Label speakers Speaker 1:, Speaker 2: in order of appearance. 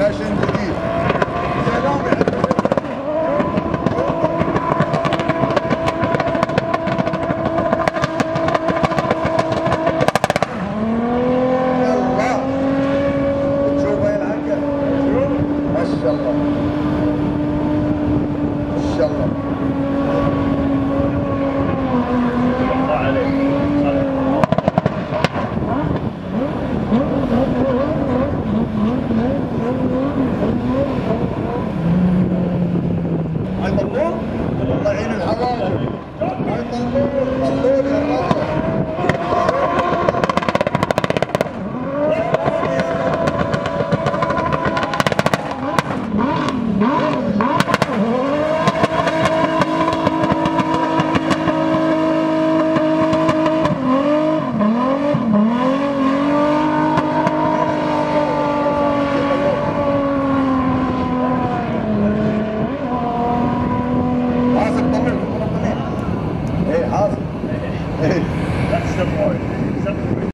Speaker 1: فاشن جديد. سلام يا حبيبي. ما شاء الله ما شاء الله.
Speaker 2: الله عليك.
Speaker 1: هاي طلول الله يعين الحواجب. هاي طلول طلول يا حاصل.
Speaker 2: That's the boy.